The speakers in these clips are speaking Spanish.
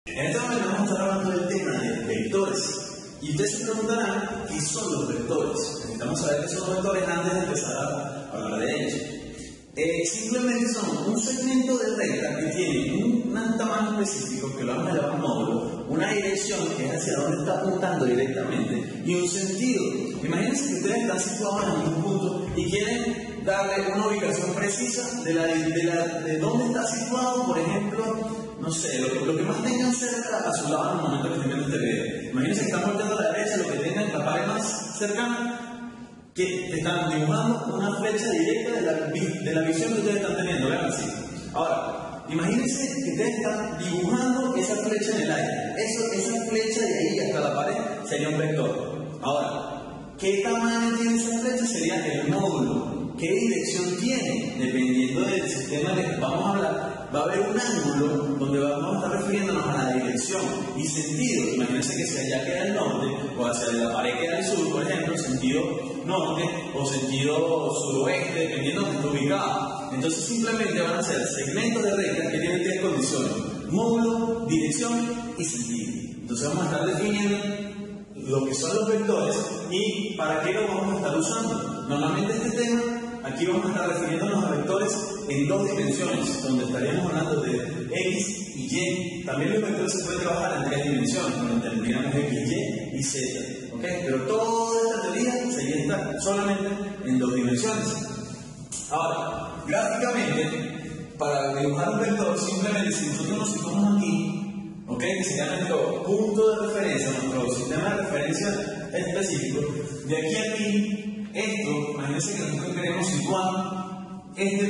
En este momento vamos a estar hablando del tema de vectores. Y ustedes se preguntarán qué son los vectores. Necesitamos saber qué son los vectores antes de empezar a hablar de ellos. Simplemente son un segmento de recta que tiene un tamaño específico, que lo vamos a llamar módulo, una dirección que es hacia donde está apuntando directamente y un sentido. Imagínense que ustedes están situados en algún punto y quieren darle una ubicación precisa de dónde está situado, por ejemplo, no sé, lo que más tengan cerca a su lado en el momento que estén viendo este video. Imagínense que están volteando a la derecha, lo que tengan la pared más cercana, que están dibujando una flecha directa de la visión que ustedes están teniendo, vean así. Ahora, imagínense que ustedes están dibujando esa flecha en el aire. Esa flecha de ahí hasta la pared sería un vector. Ahora, ¿qué tamaño tiene esa flecha? Sería el módulo. ¿Qué dirección tiene? Dependiendo del sistema del que vamos a hablar, va a haber un ángulo donde vamos a estar refiriéndonos a la dirección y sentido. Imagínense que si allá queda el norte, o hacia la pared queda el sur, por ejemplo, sentido norte o sentido suroeste, dependiendo de donde esté ubicado. Entonces simplemente van a ser segmentos de recta que tienen tres condiciones: módulo, dirección y sentido. Entonces vamos a estar definiendo lo que son los vectores y para qué lo vamos a estar usando. Normalmente este tema, aquí vamos a estar refiriéndonos a vectores en dos dimensiones, donde estaríamos hablando de X y Y. También los vectores se pueden trabajar en tres dimensiones, donde tendríamos X, Y y Z. ¿Okay? Pero toda esta teoría sería estar solamente en dos dimensiones. Ahora, gráficamente, para dibujar un vector, simplemente si nosotros nos situamos aquí, que sería nuestro punto de referencia, nuestro sistema de referencia específico, de aquí a aquí, esto, imagínense que nosotros queremos situar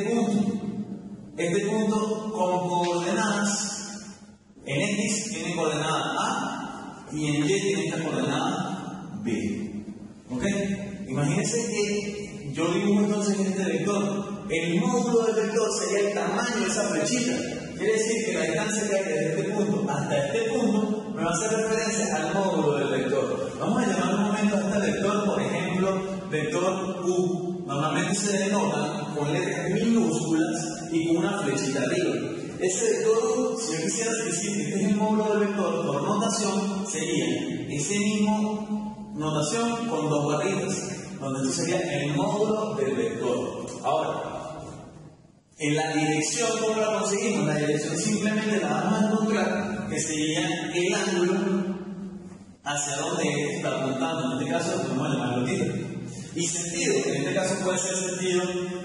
este punto con coordenadas. En X tiene coordenada A y en Y tiene esta coordenada B. ¿Ok? Imagínense que yo dibujo entonces este vector. El módulo del vector sería el tamaño de esa flechita. Quiere decir que la distancia que hay desde este punto hasta este punto me va a hacer referencia al módulo del vector. Vamos a llamar un momento a este vector, por ejemplo, vector U. Normalmente se denota con letras minúsculas y con una flechita arriba. Ese vector U, si yo quisiera decir que este es el módulo del vector, por notación sería ese mismo notación con dos barritas, donde esto sería el módulo del vector. Ahora, en la dirección, ¿cómo la conseguimos? La dirección simplemente la vamos a encontrar, que sería el ángulo hacia donde está apuntando. En este caso, vamos a llamarlo tiro. Y sentido, en este caso puede ser sentido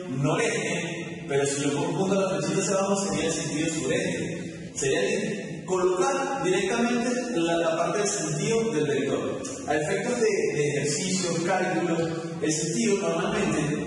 noreste, pero si yo pongo la flechita hacia abajo sería el sentido sureste. Sería colocar directamente la parte del sentido del vector. A efectos de ejercicios, cálculos, el sentido normalmente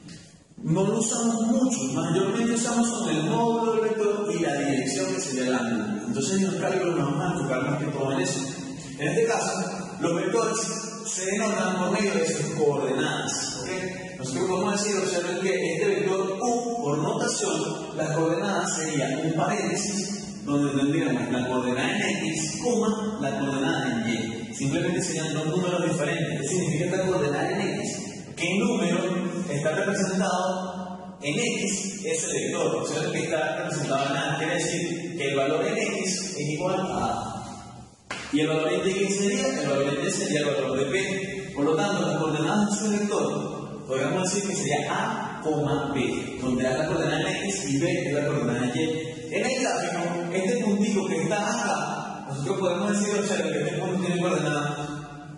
no lo usamos mucho, mayormente usamos con el módulo del vector y la dirección que sería el ángulo. Entonces en los cálculos nos vamos a enfocar más que todo en eso. En este caso, los vectores se denotan por medio de sus coordenadas. ¿Okay? Nosotros podemos decir, observen que este vector U, por notación, las coordenadas serían un paréntesis donde tendríamos la coordenada en X, la coordenada en Y. Simplemente serían dos números diferentes. ¿Qué significa esta coordenada en X? ¿Qué número está representado en X? Es el vector, o sea, el que está representado en A. Quiere decir que el valor en X es igual a A. Y el valor en Y sería, el valor en Y sería el valor de P. Por lo tanto, las coordenadas de su vector, podríamos decir que sería A, B, donde A es la coordenada en X y B es la coordenada en Y. En el gráfico, este puntito que está acá, nosotros podemos decir, observen que este punto tiene coordenada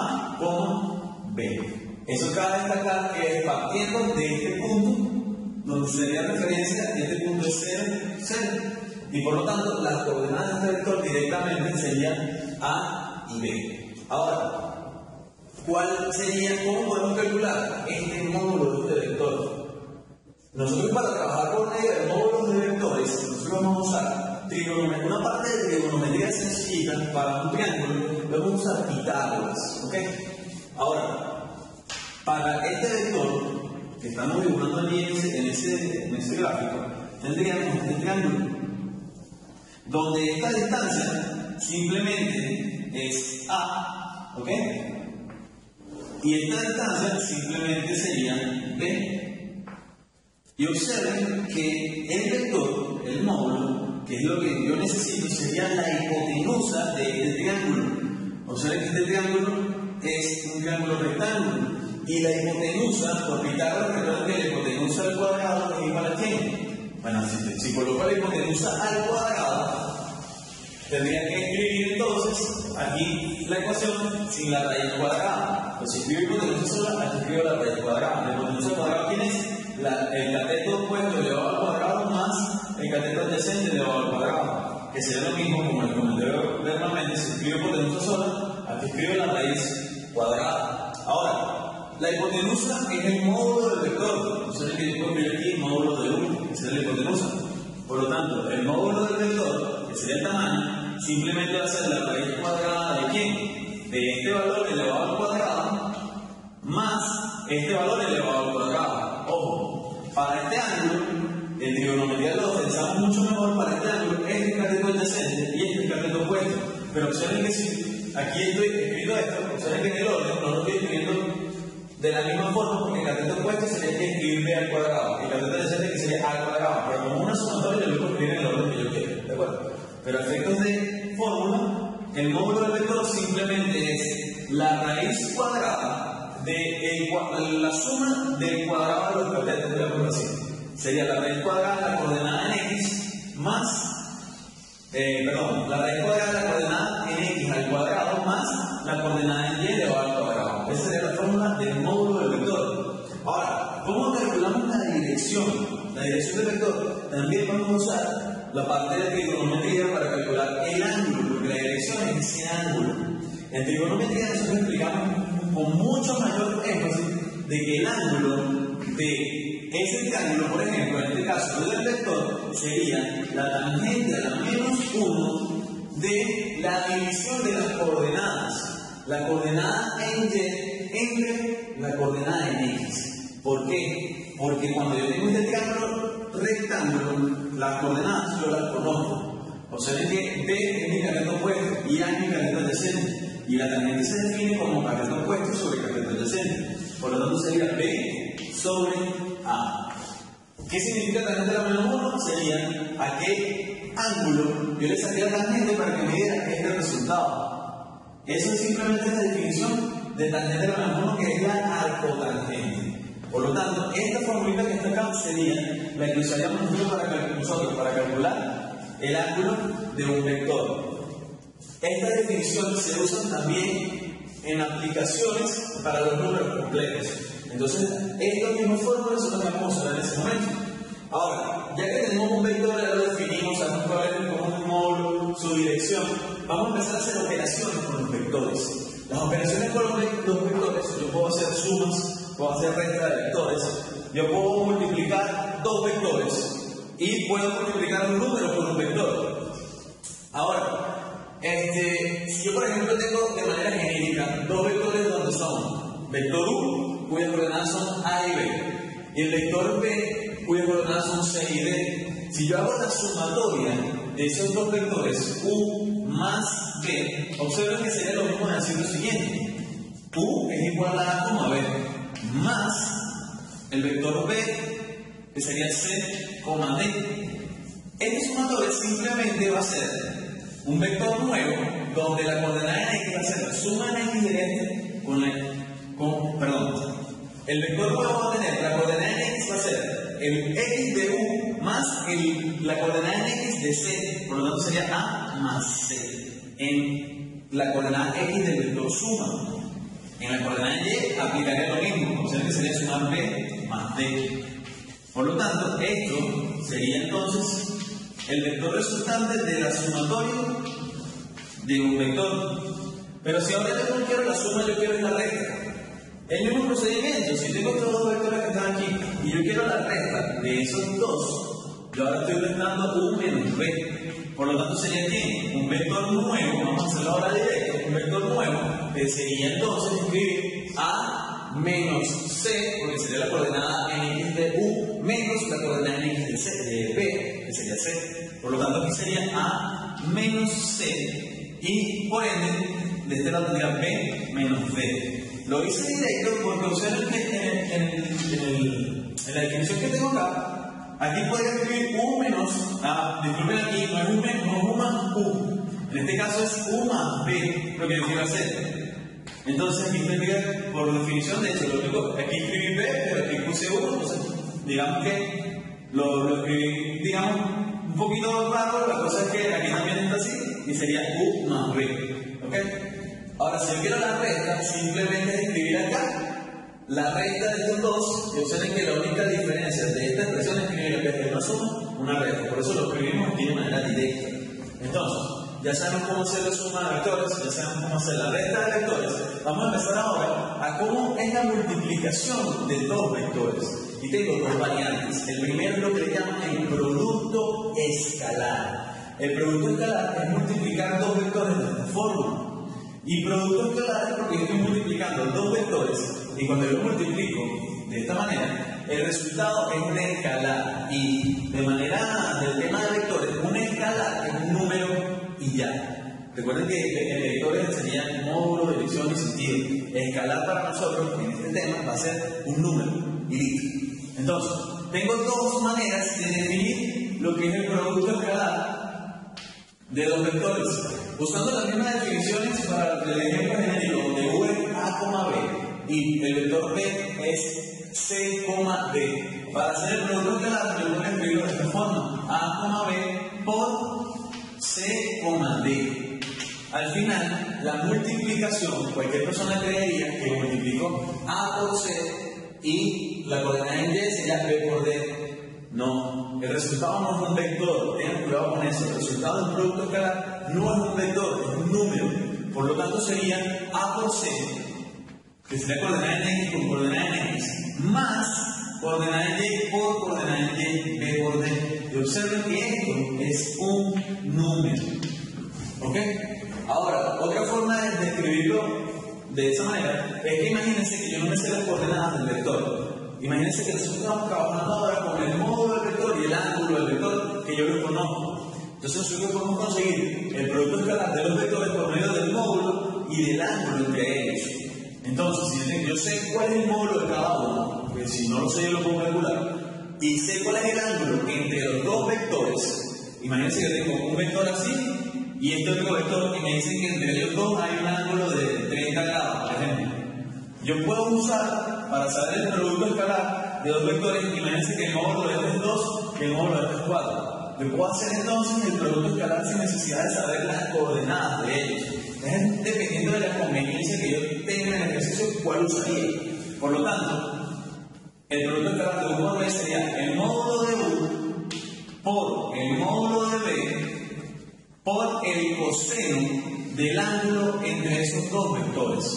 A, B. Eso cabe destacar que partiendo de este punto, donde sería referencia, este punto es 0, y por lo tanto las coordenadas del vector directamente serían A y B. Ahora, ¿cómo podemos calcular este módulo de este vector? Nosotros para trabajar con medio de módulos de vectores, nosotros vamos a usar una parte de trigonometría sencilla para un triángulo, vamos a usar Pitágoras. ¿Okay? Ahora, para este vector que estamos dibujando allí en ese gráfico, tendríamos este triángulo, donde esta distancia simplemente es A, ¿ok? Y esta distancia simplemente sería B. Y observen que el vector, el módulo, que es lo que yo necesito, sería la hipotenusa de este triángulo. Observen que este triángulo es un triángulo rectángulo. Y la hipotenusa, por Pitágoras, recuerden que la hipotenusa al cuadrado es igual a ¿qué? Bueno, si coloco la hipotenusa al cuadrado, tendría que escribir entonces aquí la ecuación sin la raíz cuadrada. Pues si escribo hipotenusa sola, aquí escribo la raíz cuadrada. La hipotenusa al cuadrado, ¿quién es? El cateto opuesto elevado al cuadrado más el cateto adyacente elevado al cuadrado, que sería lo mismo como el comentario normalmente. Si escribo hipotenusa sola, aquí escribo la raíz cuadrada. Ahora, la hipotenusa es el módulo del vector. Entonces, que yo puedo escribir aquí el módulo de 1, que sería la hipotenusa. Por lo tanto, el módulo del vector, que sería el tamaño, simplemente va a ser la raíz cuadrada de ¿quién? De este valor elevado al cuadrado más este valor elevado al cuadrado. Ojo, para este ángulo, en trigonometría lo pensamos mucho mejor. Para este ángulo, este es el cateto adyacente y este es el cateto opuesto. Pero observen que si aquí estoy escribiendo esto, observen que en el orden no lo estoy escribiendo de la misma forma, porque el cateto opuesto sería que escribir b al cuadrado y el cateto adyacente que sería a al cuadrado. Pero como una sumatoria, yo lo puedo escribir en el orden que yo quiera, ¿de acuerdo? Pero a efectos de fórmula, el módulo del vector simplemente es la raíz cuadrada de la suma del cuadrado de los catetos de la ecuación. Sería la raíz cuadrada de la coordenada en x más, la raíz cuadrada de la coordenada en x al cuadrado más la coordenada en y elevado al cuadrado. Esa sería la fórmula del módulo del vector. Ahora, ¿cómo calculamos la dirección? La dirección del vector. También vamos a usar la parte de trigonometría para calcular el ángulo, porque la dirección es ese ángulo. En trigonometría nosotros explicamos con mucho mayor énfasis de que el ángulo de ese triángulo, por ejemplo, en este caso del vector, sería la tangente a la menos 1 de la división de las coordenadas. La coordenada en y entre la coordenada en x. ¿Por qué? Porque cuando yo tengo este triángulo rectángulo, las coordenadas yo las conozco. Observen que B es mi cateto opuesto y A es mi cateto adyacente. Y la tangente se define como cateto opuesto sobre cateto adyacente. Por lo tanto sería B sobre A. ¿Qué significa tangente a la menos 1? Sería aquel ángulo, yo le saqué la tangente para que me diera este resultado. Eso es simplemente la definición de tangente a la menos 1, que es la arcotangente. Por lo tanto, esta formulita que está acá sería la que usaríamos nosotros para calcular el ángulo de un vector. Esta definición se usa también en aplicaciones para los números complejos. Entonces, estas mismas fórmulas son las que vamos a usar en ese momento. Ahora, ya que tenemos un vector, ya lo definimos, sabemos cuál es un módulo, su dirección, vamos a empezar a hacer operaciones con los vectores. Las operaciones con los vectores, yo puedo hacer sumas, puedo hacer resta de vectores, yo puedo multiplicar dos vectores y puedo multiplicar un número con un vector. Ahora, si yo por ejemplo tengo de manera genérica dos vectores donde son vector U, cuyas coordenadas son A y B, y el vector B, cuyas coordenadas son C y D. Si yo hago la sumatoria de esos dos vectores, U más B, observen que sería lo mismo de decir lo siguiente: U es igual a A, B, más el vector B, que sería C, D. Este sumatorio simplemente va a ser un vector nuevo, donde la coordenada en x va a ser la suma en x de este el vector nuevo va a tener la coordenada en x va a ser el x de u más la coordenada en x de c, por lo tanto sería a más c en la coordenada x del vector suma. En la coordenada y aplicaría lo mismo, o sea que sería sumar b más d. Por lo tanto, esto sería entonces el vector resultante de la sumatoria de un vector. Pero si ahora yo no quiero la suma, yo quiero la resta. El mismo procedimiento, si tengo estos dos vectores que están aquí y yo quiero la resta de esos dos, yo ahora estoy restando u menos b. Por lo tanto sería ¿qué? Un vector nuevo, vamos a hacerlo ahora directo, un vector nuevo, que sería entonces escribir a menos c, porque sería la coordenada en x de u, menos la coordenada en x de, c, de b, que sería c. Por lo tanto aquí sería a menos c, y por ende, de este lado tendría b menos b. Lo hice directo porque observen que en la definición que tengo acá, Aquí podría escribir U menos, disculpen aquí, no es U menos, no es U más U. En este caso es U más B, lo que yo quiero hacer. Entonces aquí tendría, por definición, de hecho, aquí escribí B, pero aquí puse U, entonces digamos que lo escribí, digamos, un poquito raro, la cosa es que aquí también está así, y sería U más B, ¿ok? Ahora, si yo quiero la resta, simplemente es escribir acá la resta de estos dos, y observen que la única diferencia de esta expresión es escribir en vez de una suma, una resta, por eso lo escribimos aquí de manera directa. Entonces, ya sabemos cómo hacer la suma de vectores, ya sabemos cómo hacer la resta de vectores. Vamos a empezar ahora a cómo es la multiplicación de dos vectores. Y tengo dos variantes. El primero es lo que le llaman el producto escalar. El producto escalar es multiplicar dos vectores de esta forma. Y producto escalar es porque yo estoy multiplicando dos vectores, y cuando yo lo multiplico de esta manera, el resultado es una escalar. Y de manera del tema de vectores, una escalar es un número y ya. Recuerden que en vectores enseñan módulo, dirección y sentido. Escalar para nosotros en este tema va a ser un número y listo. Entonces, tengo dos maneras de definir lo que es el producto escalar de dos vectores. Usando las mismas definiciones para el ejemplo genérico, donde U es A, B y el vector B es C, D. Para hacer el producto escalar, yo voy a escribirlo de esta forma: A, B por C, D. Al final, la multiplicación, cualquier persona creería que multiplicó A por C y la coordenada en Y sería B por D. No, el resultado no es un vector, tengan cuidado con eso. El resultado de un producto escalar no es un vector, es un número. Por lo tanto, sería A por C, que sería coordenada en X con coordenada en X, más coordenada en Y por coordenada en Y, B por D. Y observen que esto es un número. ¿Ok? Ahora, otra forma de escribirlo de esa manera es que imagínense que yo no me sé las coordenadas del vector. Imagínense que nosotros estamos trabajando ahora con el módulo del vector y el ángulo del vector que yo lo conozco. Entonces nosotros podemos conseguir el producto escalar de los vectores por medio del módulo y del ángulo entre ellos. Entonces, si yo sé cuál es el módulo de cada uno, porque si no lo sé yo lo puedo calcular, y sé cuál es el ángulo entre los dos vectores. Imagínense que yo tengo un vector así y este otro vector, y me dicen que entre ellos dos hay un ángulo de 30 grados, por ejemplo. Yo puedo usar, para saber el producto escalar de dos vectores, imagínense que el módulo de este es 2 y el módulo de este es 4. Yo puedo hacer entonces el producto escalar sin necesidad de saber las coordenadas de ellos. Es dependiendo de la conveniencia que yo tenga en el ejercicio, cuál usaría. Por lo tanto, el producto escalar de U por B sería el módulo de U por el módulo de B por el coseno del ángulo entre esos dos vectores.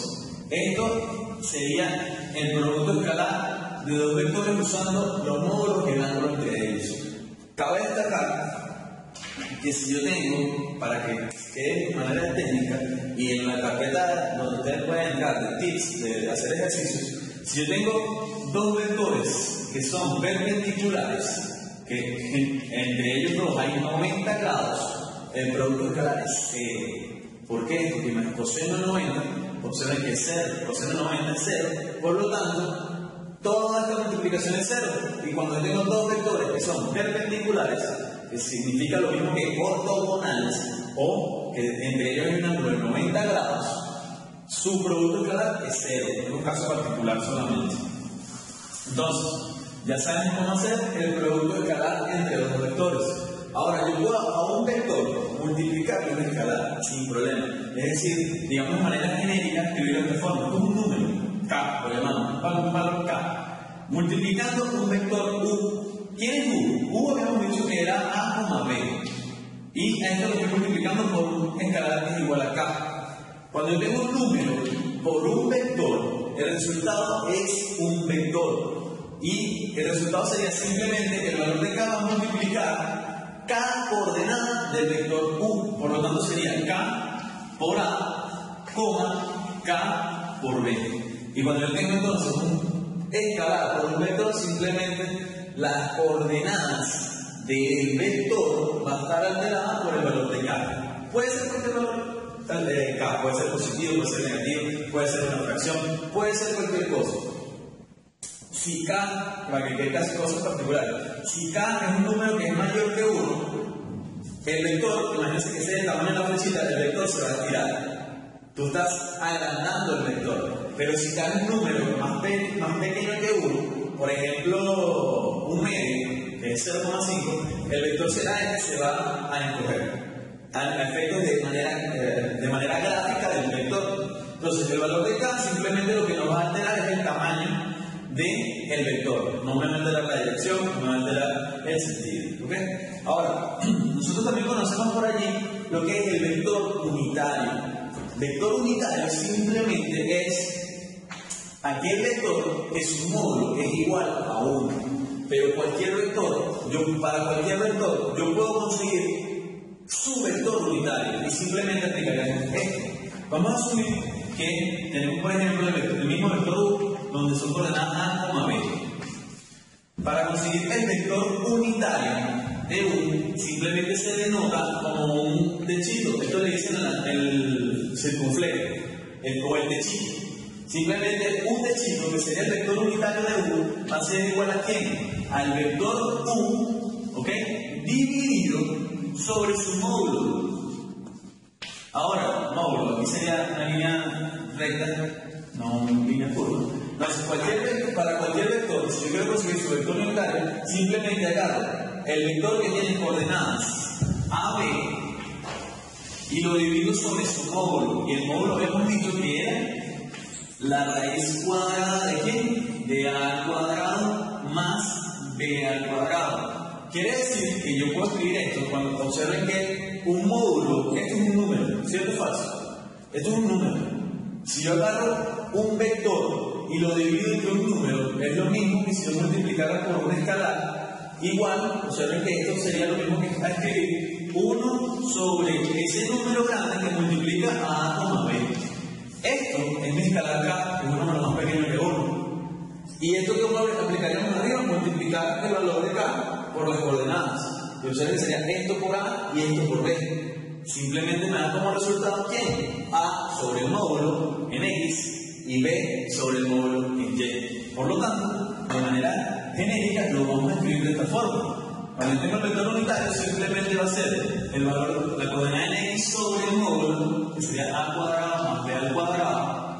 Esto sería el producto escalar de dos vectores usando los módulos y el ángulo entre ellos. Cabe destacar que si yo tengo, para que quede de manera técnica, y en la carpeta donde ustedes pueden entrar de tips de hacer ejercicios, si yo tengo dos vectores que son perpendiculares, que entre ellos dos hay 90 grados, el producto escalar es 0. ¿Por qué? Porque el coseno de 90, observen que es 0, coseno de 90 es 0, por lo tanto, toda esta multiplicación es 0. Y cuando tengo dos vectores que son perpendiculares, que significa lo mismo que ortogonales, o que entre ellos hay un ángulo de 90 grados, su producto escalar es 0, en un caso particular solamente. Entonces, ya saben cómo hacer el producto escalar entre los dos vectores. Ahora, yo puedo a un vector multiplicarlo en escalar sin problema. Es decir, digamos de manera genérica, escribirlo de esta forma, como un número, K, lo llamamos, un valor K. Multiplicando un vector U. ¿Quién es U? U habíamos dicho que era A, B. Y a esto lo estoy multiplicando por un escalar que es igual a K. Cuando yo tengo un número por un vector, el resultado es un vector. Y el resultado sería simplemente que el valor de K va a multiplicar cada coordenada del vector U. Por lo tanto sería K por A, K por B. Y cuando yo tengo entonces un escalar por un vector, simplemente las coordenadas del vector va a estar alterada por el valor de K. Puede ser cualquier valor de K, puede ser positivo, puede ser negativo, puede ser una fracción, puede ser cualquier cosa. si K, para que quede casi cosas particulares, si K es un número que es mayor que 1, el vector, imagínense que sea el tamaño de la flechita, el vector se va a estirar. Tú estás agrandando el vector. Pero si K es un número más pequeño que 1, por ejemplo, un medio, que es 0,5, el vector será el que se va a encoger. A efectos de manera gráfica del vector. Entonces, el valor de K simplemente lo que nos va a alterar es el tamaño del vector. No me va a alterar la dirección, no me va a alterar el sentido. ¿Okay? Ahora, nosotros también conocemos por allí lo que es el vector unitario. Vector unitario simplemente es aquel vector que su módulo es igual a 1. Pero cualquier vector, para cualquier vector, yo puedo conseguir su vector unitario y simplemente aplicaremos esto. Vamos a asumir que tenemos, por ejemplo, el mismo vector U, donde son coordenadas A, B. Para conseguir el vector unitario de U, simplemente se denota como un techito. Esto le dicen el circunflejo, o el techito. Simplemente un techito, que sería el vector unitario de U, va a ser igual a ¿quién? Al vector U, ¿ok? Dividido sobre su módulo. Ahora, módulo, aquí sería una línea recta, no una línea curva. Entonces, para cualquier vector, si yo quiero conseguir su vector unitario, simplemente agarro el vector que tiene coordenadas A, B, y lo divido sobre su módulo. Y el módulo hemos dicho que era la raíz cuadrada de ¿quién? De A al cuadrado más B al cuadrado. Quiere decir que yo puedo escribir esto cuando observen que un módulo, esto es un número, ¿cierto o falso? Esto es un número. Si yo agarro un vector y lo divido entre un número, es lo mismo que si yo multiplicara por un escalar. Igual, observen que esto sería lo mismo que escribir 1 sobre ese número grande que multiplica a A, B. Esto es mi escalar K, que es un número más pequeño que 1. Y esto que aplicaríamos arriba, multiplicar el valor de K por las coordenadas. Y observen, sería esto por A y esto por B. Simplemente me da como resultado ¿quién? A sobre el módulo en X y B sobre el módulo en Y. Por lo tanto, de manera genérica lo vamos a escribir de esta forma. Cuando yo tengo el vector unitario, simplemente va a ser el valor, la coordenada en X sobre el módulo, que sería A cuadrado más B al cuadrado,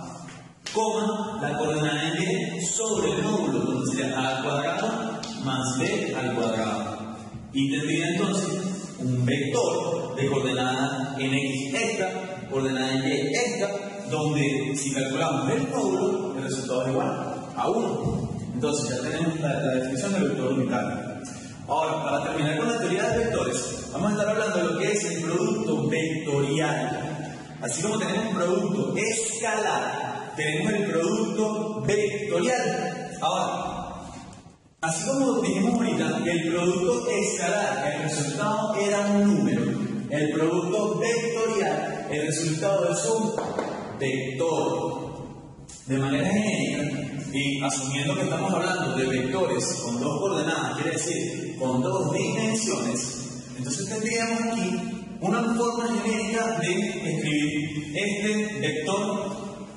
coma la coordenada en Y sobre el módulo, donde sería A al cuadrado más B al cuadrado. Y tendría entonces un vector de coordenada en X esta, coordenada en Y esta, donde si calculamos el módulo, el resultado es igual a 1. Entonces ya tenemos la definición del vector unitario. Ahora, para terminar con la teoría de vectores, vamos a estar hablando de lo que es el producto vectorial. Así como tenemos un producto escalar, tenemos el producto vectorial. Ahora, así como dijimos ahorita que el producto escalar, el resultado era un número, el producto vectorial, el resultado es un vector. De manera genérica, y asumiendo que estamos hablando de vectores con dos coordenadas, quiere decir con dos dimensiones, entonces tendríamos aquí una forma genérica de escribir este vector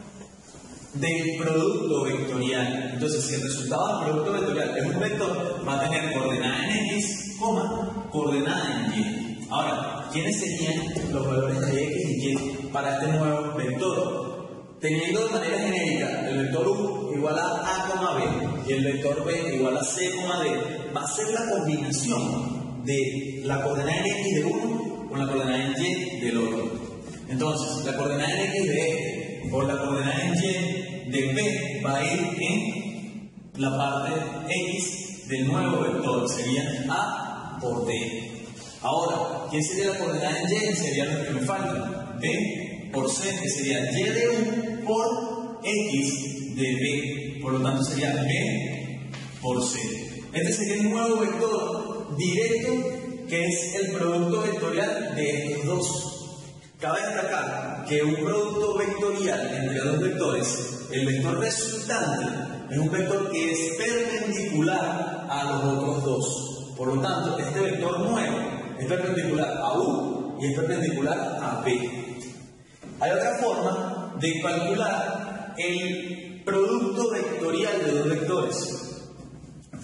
del producto vectorial. Entonces, si el resultado del producto vectorial es un vector, va a tener coordenada en X, coordenada en Y. Ahora, ¿quiénes serían los valores de X y Y para este nuevo vector? Teniendo de manera genérica el vector U igual a B y el vector B igual a C, D, va a ser la combinación de la coordenada en X de uno con la coordenada en Y del otro. Entonces, la coordenada en X de este por la coordenada en Y de B va a ir en la parte X del nuevo vector, sería A por D. Ahora, ¿quién sería la coordenada en Y? Sería lo que me falta, B por C, que sería Y de U por X de B. Por lo tanto, sería B por C. Este sería el nuevo vector directo, que es el producto vectorial de estos dos. Cabe destacar que un producto vectorial entre dos vectores, el vector resultante, es un vector que es perpendicular a los otros dos. Por lo tanto, este vector nuevo es perpendicular a U y es perpendicular a B. Hay otra forma de calcular el producto vectorial de dos vectores.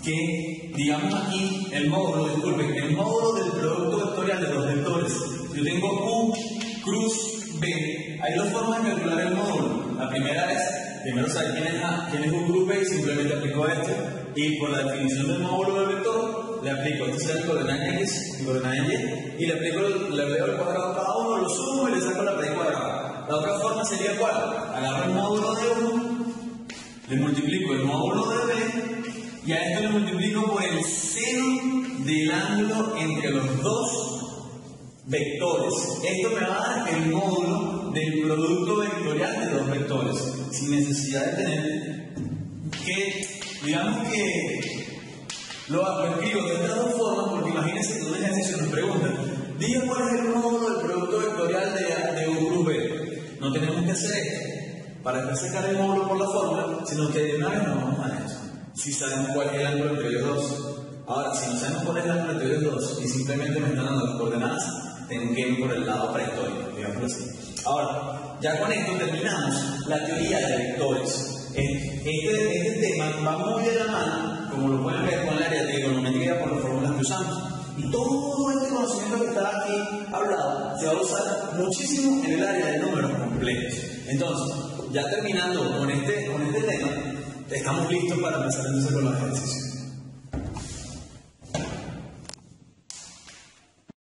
que, digamos aquí, el módulo del producto vectorial de los vectores. Yo tengo U cruz B. Hay dos formas de calcular el módulo. La primera es, primero saber quién es U cruz B y simplemente aplico esto. Y por la definición del módulo del vector, le aplico, este será el coordenada X y coordenada Y, y le veo el cuadrado a cada uno, lo sumo y le saco la raíz cuadrada. La otra forma sería ¿cuál? Agarro el módulo de U, le multiplico el módulo de B, y a esto le multiplico por el seno del ángulo entre los dos vectores. Esto me va a dar el módulo del producto vectorial de los vectores, sin necesidad de tener que, digamos que lo escribo de estas dos formas, porque imagínense que un ejercicio nos pregunta, diga cuál es el módulo del producto vectorial de U cruz B. No tenemos que hacer esto para sacar el módulo por la fórmula, sino que de una vez nos vamos a esto. Si sabemos cuál es el ángulo entre ellos dos. Ahora, si no sabemos cuál es el ángulo entre ellos dos y simplemente me están dando las coordenadas, tengo que ir por el lado prehistórico, digámoslo así. Ahora, ya con esto terminamos la teoría de vectores. Este tema va muy de la mano, como lo pueden ver, con el área de trigonometría por las fórmulas que usamos. Y todo este conocimiento que está aquí hablado se va a usar muchísimo en el área de números complejos. Entonces, ya terminando con este tema, estamos listos para empezar entonces con los ejercicios.